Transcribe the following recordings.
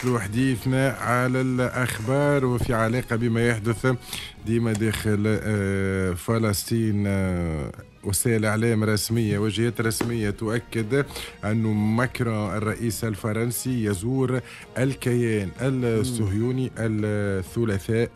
نواصل حديثنا على الأخبار وفي علاقة بما يحدث ديما داخل فلسطين. وسائل إعلام رسمية وجهات رسمية تؤكد أن ماكرون الرئيس الفرنسي يزور الكيان الصهيوني الثلاثاء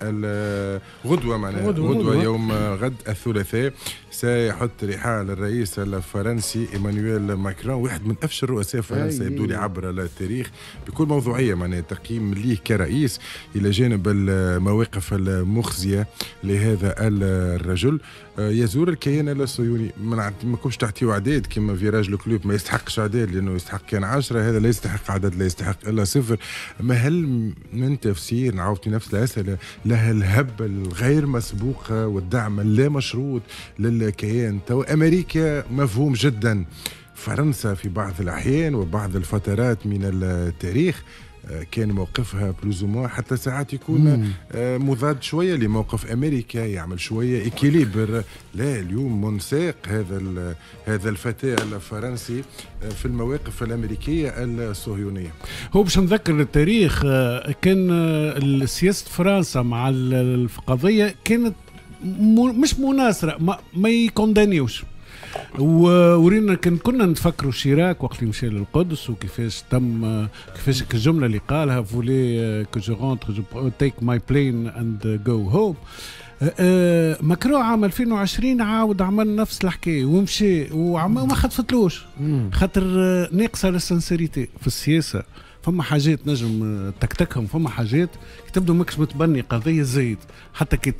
غدوة يوم غد الثلاثاء سيحط رحال الرئيس الفرنسي إيمانويل ماكرون، واحد من أفشل رؤساء فرنسا يبدو لي عبر التاريخ بكل موضوعية، معناها تقييم ليه كرئيس إلى جانب المواقف المخزية لهذا الرجل. يزور الكيان الصهيوني، ما كنتش تحتيه عداد كما فيراج الكلوب، ما يستحقش عداد لأنه يستحق كان 10، هذا لا يستحق عدد، لا يستحق إلا 0. ما هل من تفسير نعاودني نفس الأسئلة لها الهبة الغير مسبوقة والدعم اللا مشروط للكيان؟ تو أمريكا مفهوم جدا، فرنسا في بعض الأحيان وبعض الفترات من التاريخ كان موقفها بلوزوموا حتى ساعات يكون مضاد شويه لموقف امريكا، يعمل شويه اكيليبر. لا اليوم منساق هذا الفتى الفرنسي في المواقف الامريكيه الصهيونيه. هو باش نذكر التاريخ، كان سياسه فرنسا مع القضيه كانت مش مناصره، ما يكوندانيوش. ورينا كنا نتفكروا شيراك وقت اللي مشى للقدس وكيفاش تم كيفاش الجمله اللي قالها فولي كو جو رونتر جو تيك ماي بلين اند جو هوم. ماكرون عام 2020 عاود عمل نفس الحكايه ومشي وما خطفتلوش خاطر ناقصه السنسيريتي في السياسه. فما حاجات نجم تكتكهم، فما حاجات تبدو ماكش متبني قضيه زايد حتى كي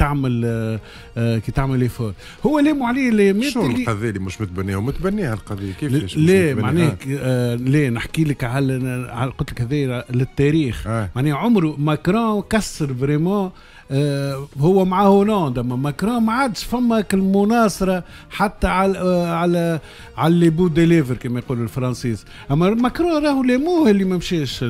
تعمل ايفور. هو لاموا عليه لامات شو القضيه اللي مش متبنيها ومتبنيها القضيه كيفاش؟ لا معناها لا نحكي لك على قلت لك هذا للتاريخ. معناها عمره ماكرون كسر فريمون. هو مع هولندا، ماكرون ما عادش فما المناصره حتى على اللي بو ديليفر كما يقولوا الفرنسيس. اما ماكرون راهو ليموه اللي ما مشاش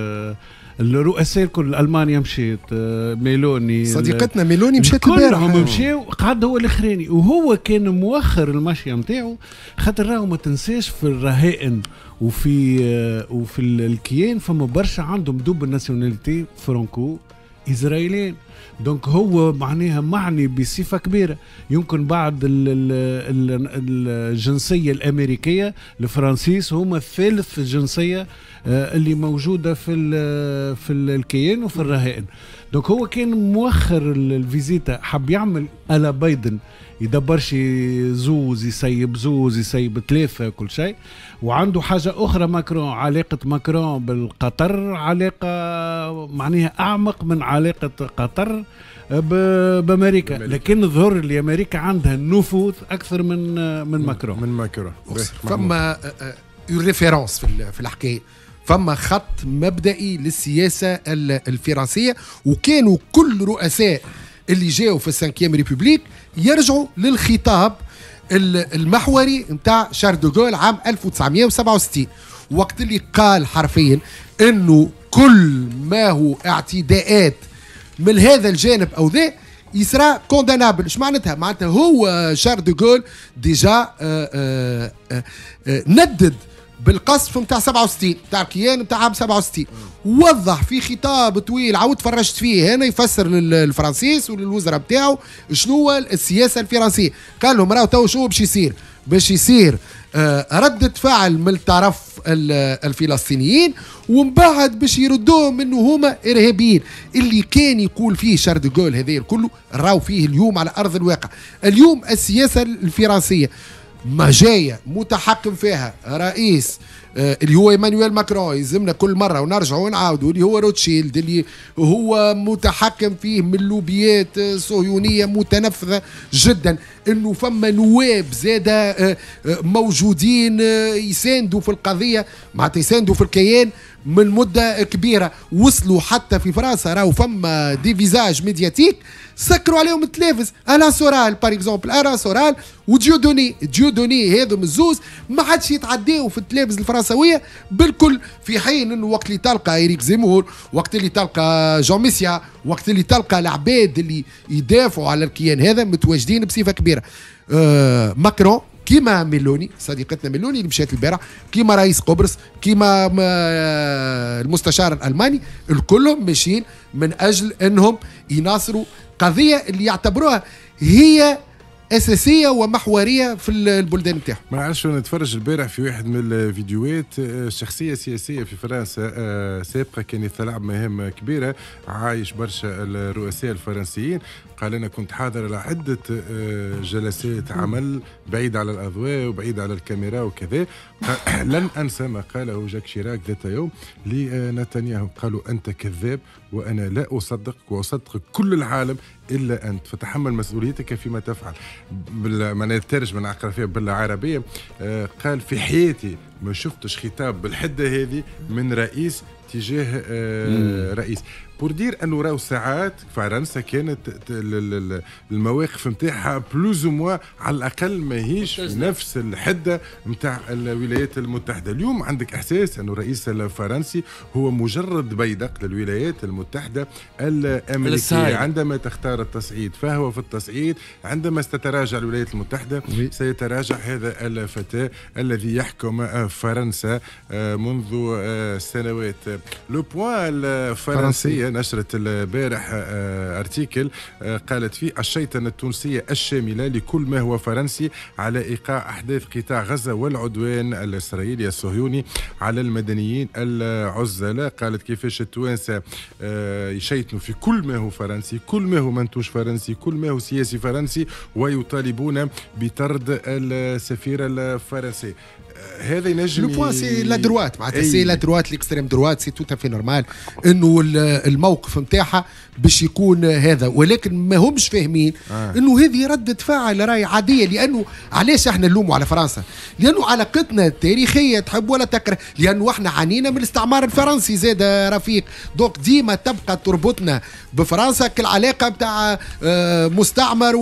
الرؤساء الكل. المانيا مشيت، ميلوني صديقتنا ميلوني مشات كلهم مشاو، قعد هو الاخراني وهو كان موخر المشيه نتاعو. خاطر راهو ما تنساش في الرهائن وفي الكيان فما برشا عندهم دوبل ناسيوناليتي فرانكو إسرائيليين. دونك هو معناها معني بصفة كبيرة. يمكن بعد الجنسية الأمريكية الفرنسيس هما الثالث جنسية اللي موجودة في الكيان وفي الرهائن. دونك هو كان مؤخر الفيزيتا، حب يعمل على بايدن يدبرش زوز يسيب 3 كل شيء. وعنده حاجة أخرى ماكرون، علاقة ماكرون بالقطر علاقة معناها أعمق من علاقة قطر بأمريكا، لكن ظهر اللي أمريكا عندها نفوذ أكثر من ماكرون. فما ريفيرونس في الحكاية، فما خط مبدئي للسياسة الفرنسية، وكانوا كل رؤساء اللي جاوا في السانكيام ريبوبليك يرجعوا للخطاب المحوري نتاع شارل دوغول عام 1967، وقت اللي قال حرفيا انه كل ما هو اعتداءات من هذا الجانب او ذا يسرى كوندانابل. ايش معناتها؟ معناتها هو شارل دوغول ديجا ندد بالقصف نتاع 67 نتاع الكيان نتاع عام 67، وضح في خطاب طويل عاود فرجت فيه هنا يفسر للفرنسيس وللوزراء نتاعو شنو السياسه الفرنسيه. قال لهم راهو تو شنو باش يصير ردة فعل من طرف الفلسطينيين، ومن بعد باش يردوهم انه هما ارهابيين. اللي كان يقول فيه شارل دوغول هذا كله راهو فيه اليوم على ارض الواقع. اليوم السياسه الفرنسيه ما جايه متحكم فيها رئيس اللي هو ايمانويل ماكرون، يلزمنا كل مره ونرجعوا ونعاودوا، اللي هو روتشيلد اللي هو متحكم فيه من لوبيات صهيونيه متنفذه جدا. انه فما نواب زاده موجودين يساندوا في القضيه، معناتها يساندوا في الكيان من مده كبيره. وصلوا حتى في فرنسا راهو فما دي فيزاج ميدياتيك سكروا عليهم التلفز، انا سورال باغ اكزومبل، انا سورال وديودوني هذوم الزوز ما عادش يتعداو في التلفز الفرنسويه بالكل. في حين انه وقت اللي تلقى ايريك زيمور، وقت اللي تلقى جون ميسيا، وقت اللي تلقى العباد اللي يدافعوا على الكيان هذا متواجدين بصفه كبيره. ماكرون كيما ميلوني صديقتنا ميلوني اللي مشات البارح، كيما رئيس قبرص، كيما المستشار الالماني، الكلهم ماشيين من اجل انهم يناصروا قضيه اللي يعتبروها هي اساسيه ومحوريه في البلدان نتاعهم. ما نعرفش، نتفرج البارح في واحد من الفيديوهات شخصيه سياسيه في فرنسا سابقه كان يلعب مهام كبيره، عايش برشا الرؤساء الفرنسيين، قال انا كنت حاضر على عده جلسات عمل بعيد على الاضواء وبعيد على الكاميرا وكذا. لن انسى ما قاله جاك شيراك ذات يوم لنتنياهو، قالوا انت كذاب وانا لا اصدقك واصدق كل العالم الا انت، فتحمل مسؤوليتك فيما تفعل. ما نترجم من اقرا فيها بالعربيه، قال في حياتي ما شفتش خطاب بالحده هذه من رئيس تجاه رئيس. بور دير انه راهو ساعات فرنسا كانت المواقف نتاعها بلوز موا على الاقل ماهيش في نفس الحده نتاع الولايات المتحده. اليوم عندك احساس انه الرئيس الفرنسي هو مجرد بيدق للولايات المتحده الامريكيه عندما تختار التصعيد، فهو في التصعيد عندما ستتراجع الولايات المتحده سيتراجع هذا الفتى الذي يحكم فرنسا منذ سنوات. لو بوان الفرنسيه نشرت البارح ارتيكل قالت فيه الشيطنة التونسية الشاملة لكل ما هو فرنسي على إيقاع أحداث قطاع غزة والعدوان الإسرائيلي الصهيوني على المدنيين العزلة. قالت كيفاش التوانسة يشيطنوا في كل ما هو فرنسي، كل ما هو منتوج فرنسي، كل ما هو سياسي فرنسي، ويطالبون بطرد السفير الفرنسي. هذا ينجم لو بوان سي لا دروات معناتها سي لا دروات ليكستريم دروات سي توتا في نورمال انه الموقف نتاعها باش يكون هذا، ولكن ما همش فاهمين انه هذه ردة فعل راي عاديه. لانه علاش احنا نلوموا على فرنسا؟ لانه علاقتنا التاريخيه تحب ولا تكره، لانه احنا عانينا من الاستعمار الفرنسي زاد رفيق، دونك ديما تبقى تربطنا بفرنسا كالعلاقه بتاع مستعمر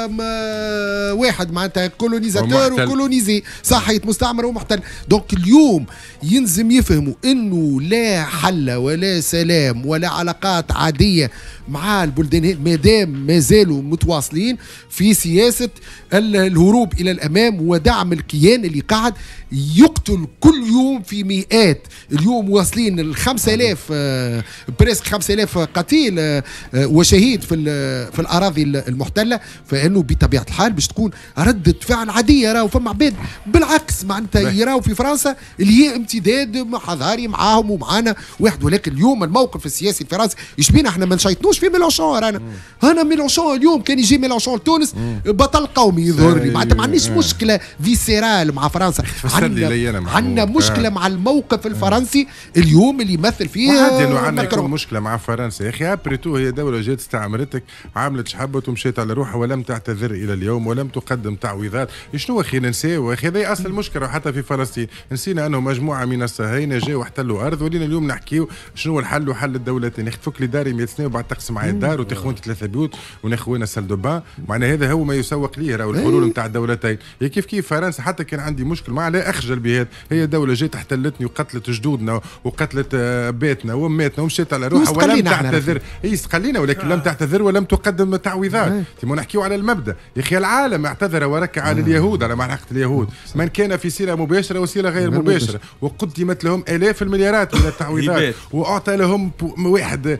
وواحد معناتها كولونيزاتور وكولونيزي، صحية مستعمر ومحتل. دونك اليوم ينزم يفهموا انه لا حل ولا سلام ولا علاقات عاديه مع البلدان مادام ما زالوا متواصلين في سياسه الهروب الى الامام ودعم الكيان اللي قاعد يقتل كل يوم في مئات. اليوم واصلين ال 5000 بريسك 5000 قتيل وشهيد في الاراضي المحتله. فانه بطبيعه الحال باش تكون رده فعل عاديه. راهو فما عباد بالعكس معناتها يراو في فرنسا اللي هي امتداد حضاري معاهم ومعانا واحد، ولكن اليوم الموقف السياسي الفرنسي يشبينا احنا ما نشيطنوش في ميلانشون. انا ميلانشون اليوم كان يجي ميلانشون لتونس بطل قومي يظهر لي معناتها ما عنديش مشكله فيسيرال مع فرنسا، عندنا مشكله مع الموقف الفرنسي اليوم اللي يمثل فيه عندنا مشكله مع فرنسا. يا اخي ابريتو هي دوله جات استعمرتك، عملت شحبت ومشيت على روحها ولم تعتذر الى اليوم ولم تقدم تعويضات. شنو اخي ننساو اخي هذا اصل المشكله. حتى في فلسطين نسينا انه مجموعه من الصهاينه جاوا واحتلوا ارض، ولينا اليوم نحكيو شنو الحل وحل الدولتين. تفك لي داري 100 سنه وبعد تقسم على الدار وتخوين 3 بيوت ونخوينا سال دو بان. معناها هذا هو ما يسوق ليه راهو الحلول نتاع الدولتين. كيف فرنسا حتى كان عندي مشكل معها لا اخجل بهذا. هي دوله جات احتلتني وقتلت جدودنا وقتلت بيتنا واماتنا ومشيت على روحها ولم تعتذر. هي استقلينا ولكن لم تعتذر ولم تقدم تعويضات. تما نحكيو على المبدا. يا اخي العالم اعتذر وركع على اليهود على معركه اليهود، من كان في صله مباشره وصله غير مباشره، وقدمت لهم الاف المليارات من التعويضات واعطى لهم واحد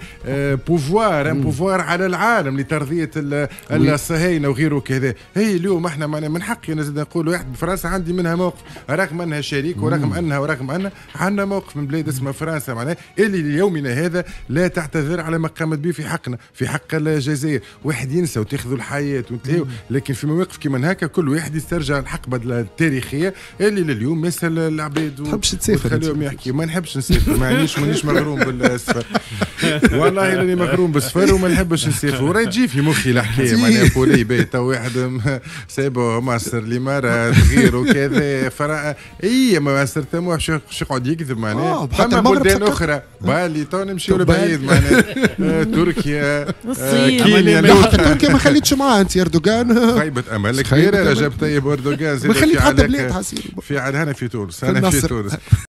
بوفوار على العالم لترضيه الصهاينه وغيره كذا. هي اليوم احنا من حقي نزيد نقول واحد بفرنسا عندي منها موقف رغم انها شريك ورغم انها عندنا موقف من بلاد اسمها فرنسا معناها اللي ليومنا هذا لا تعتذر على ما قامت به في حقنا في حق الجزائر. واحد ينسى وتاخذوا الحياه وتلاقوا، لكن في مواقف كيما هكا كل واحد يسترجع الحقبه التاريخيه اللي لليوم يسال العباد تحبش تسافر خليهم يحكي. ما نحبش نسافر، مانيش مغروم بالسفر والله راني مغروم بالسفر وما نحبش نسافر. وراه تجي في مخي الحكايه معناها بولي بيت واحد سايبو مصر الامارات غير وكذا فرا اي ما سرتموه شو يقعد يكذب معناها. فما بلدان اخرى بالي تو نمشيو لبعيد معناها تركيا كينيا. تركيا ما خليتش معاه انت اردوغان خيبه امل كبيره. رجب طيب اردوغان ما خليت حتى بلاد في عاد هنا في تونس. انا في تونس